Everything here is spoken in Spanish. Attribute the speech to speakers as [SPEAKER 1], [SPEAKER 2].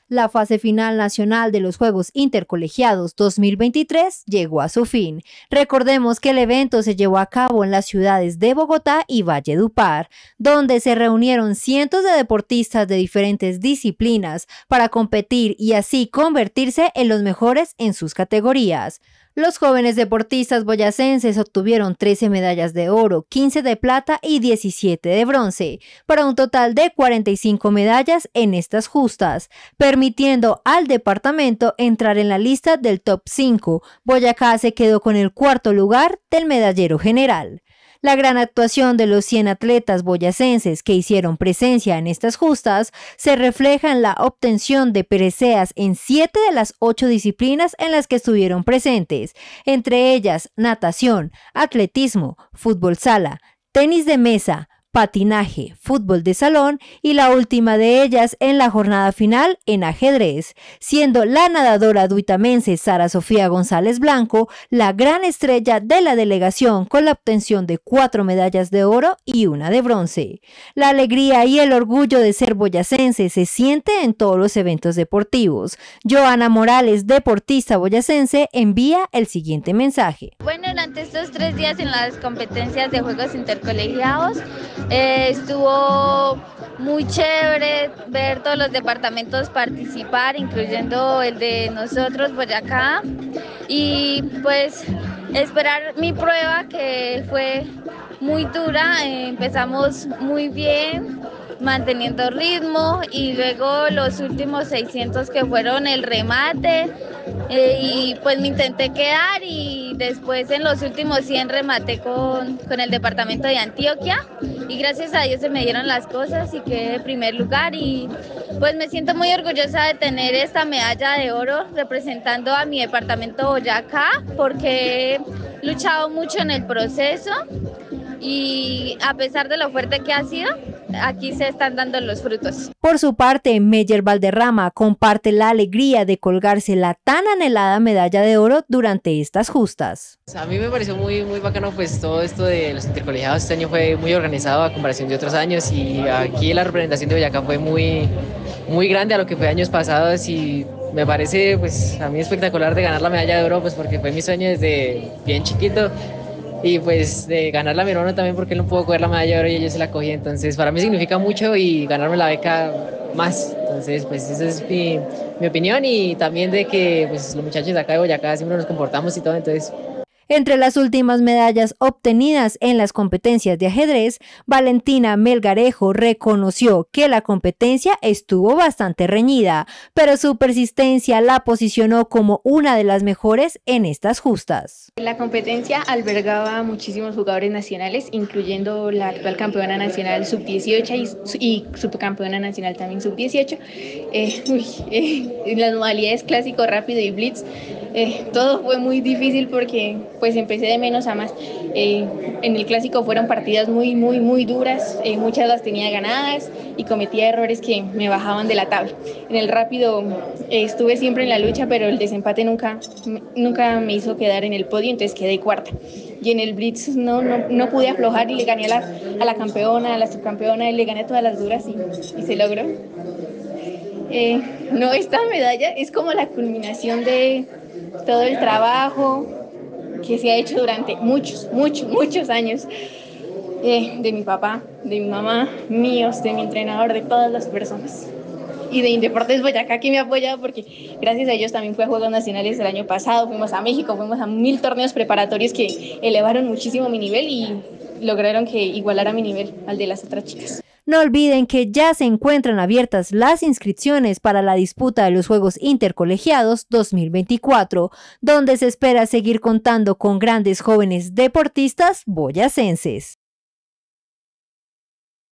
[SPEAKER 1] La fase final nacional de los Juegos Intercolegiados 2023 llegó a su fin. Recordemos que el evento se llevó a cabo en las ciudades de Bogotá y Valledupar, donde se reunieron cientos de deportistas de diferentes disciplinas para competir y así convertirse en los mejores en sus categorías. Los jóvenes deportistas boyacenses obtuvieron 13 medallas de oro, 15 de plata y 17 de bronce, para un total de 45 medallas en estas justas, permitiendo al departamento entrar en la lista del top 5. Boyacá se quedó con el cuarto lugar del medallero general. La gran actuación de los 100 atletas boyacenses que hicieron presencia en estas justas se refleja en la obtención de preseas en 7 de las 8 disciplinas en las que estuvieron presentes, entre ellas natación, atletismo, fútbol sala, tenis de mesa, patinaje, fútbol de salón y la última de ellas en la jornada final en ajedrez, siendo la nadadora duitamense Sara Sofía González Blanco la gran estrella de la delegación con la obtención de 4 medallas de oro y 1 de bronce. La alegría y el orgullo de ser boyacense se siente en todos los eventos deportivos. Joana Morales, deportista boyacense, envía el siguiente mensaje.
[SPEAKER 2] Bueno, durante estos 3 días en las competencias de Juegos Intercolegiados, estuvo muy chévere ver todos los departamentos participar, incluyendo el de nosotros, Boyacá, y pues esperar mi prueba, que fue muy dura. Empezamos muy bien, manteniendo ritmo, y luego los últimos 600 que fueron el remate, y pues me intenté quedar, y después en los últimos 100 rematé con el departamento de Antioquia, y gracias a Dios se me dieron las cosas y quedé de primer lugar, y pues me siento muy orgullosa de tener esta medalla de oro representando a mi departamento Boyacá, porque he luchado mucho en el proceso y a pesar de lo fuerte que ha sido, aquí se están dando los frutos.
[SPEAKER 1] Por su parte, Meyer Valderrama comparte la alegría de colgarse la tan anhelada medalla de oro durante estas justas.
[SPEAKER 3] A mí me pareció muy bacano, pues todo esto de los intercolegiados este año fue muy organizado a comparación de otros años, y aquí la representación de Boyacá fue muy grande a lo que fue años pasados, y me parece pues a mí espectacular de ganar la medalla de oro, pues porque fue mi sueño desde bien chiquito. Y pues de ganarla a mi hermano también, porque él no pudo coger la medalla de oro y yo se la cogí, entonces para mí significa mucho, y ganarme la beca más. Entonces pues esa es mi opinión, y también de que pues los muchachos de acá de Boyacá siempre nos comportamos y todo, entonces...
[SPEAKER 1] Entre las últimas medallas obtenidas en las competencias de ajedrez, Valentina Melgarejo reconoció que la competencia estuvo bastante reñida, pero su persistencia la posicionó como una de las mejores en estas justas.
[SPEAKER 4] La competencia albergaba muchísimos jugadores nacionales, incluyendo la actual campeona nacional sub-18 y subcampeona nacional también sub-18. En las modalidades clásico, rápido y blitz, todo fue muy difícil porque pues empecé de menos a más. En el clásico fueron partidas muy duras, muchas las tenía ganadas y cometía errores que me bajaban de la tabla. En el rápido estuve siempre en la lucha, pero el desempate nunca me hizo quedar en el podio, entonces quedé cuarta. Y en el blitz no pude aflojar, y le gané a la campeona, a la subcampeona, y le gané a todas las duras, y se logró. Esta medalla es como la culminación de todo el trabajo que se ha hecho durante muchos años, de mi papá, de mi mamá, míos, de mi entrenador, de todas las personas, y de Indeportes Boyacá, que me apoya, porque gracias a ellos también fui a Juegos Nacionales el año pasado, fuimos a México, fuimos a 1000 torneos preparatorios que elevaron muchísimo mi nivel y lograron que igualara mi nivel al de las otras chicas.
[SPEAKER 1] No olviden que ya se encuentran abiertas las inscripciones para la disputa de los Juegos Intercolegiados 2024, donde se espera seguir contando con grandes jóvenes deportistas boyacenses.